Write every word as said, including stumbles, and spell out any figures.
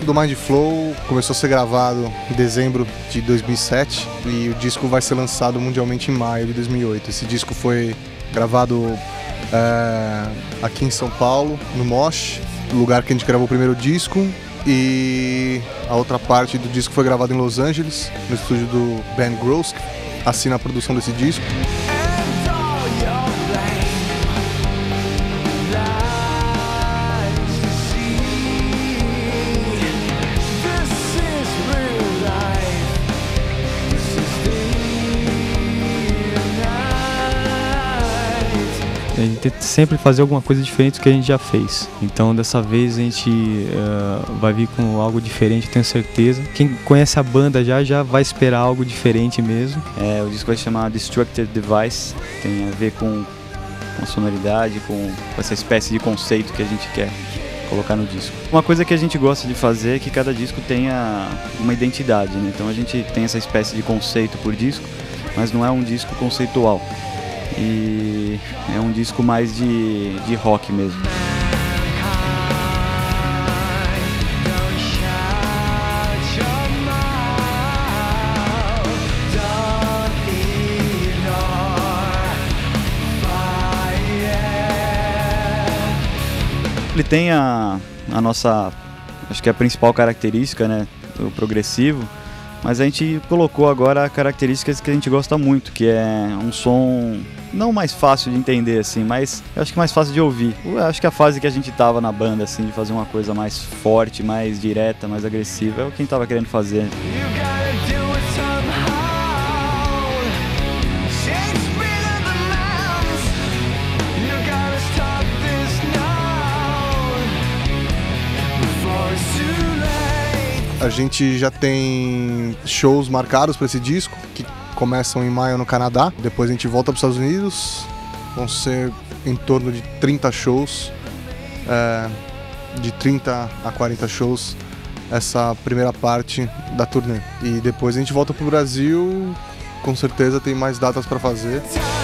do Mind Flow começou a ser gravado em dezembro de dois mil e sete e o disco vai ser lançado mundialmente em maio de dois mil e oito. Esse disco foi gravado é, aqui em São Paulo, no Mosh, lugar que a gente gravou o primeiro disco, e a outra parte do disco foi gravada em Los Angeles, no estúdio do Ben Gross, que assina a produção desse disco. A gente tenta sempre fazer alguma coisa diferente do que a gente já fez. Então dessa vez a gente uh, vai vir com algo diferente, tenho certeza. Quem conhece a banda já, já vai esperar algo diferente mesmo. É, o disco vai se chamar Destructive Device, tem a ver com, com a sonoridade, com, com essa espécie de conceito que a gente quer colocar no disco. Uma coisa que a gente gosta de fazer é que cada disco tenha uma identidade, né? Então a gente tem essa espécie de conceito por disco, mas não é um disco conceitual. E é um disco mais de, de rock mesmo. Ele tem a, a nossa, acho que é a principal característica, né, o progressivo, mas a gente colocou agora características que a gente gosta muito, que é um som não mais fácil de entender, assim, mas eu acho que mais fácil de ouvir. Eu acho que a fase que a gente tava na banda, assim, de fazer uma coisa mais forte, mais direta, mais agressiva, é o que a gente tava querendo fazer. A gente já tem shows marcados para esse disco, que começam em maio no Canadá. Depois a gente volta para os Estados Unidos. Vão ser em torno de trinta shows, é, de trinta a quarenta shows, essa primeira parte da turnê. E depois a gente volta para o Brasil, com certeza tem mais datas para fazer.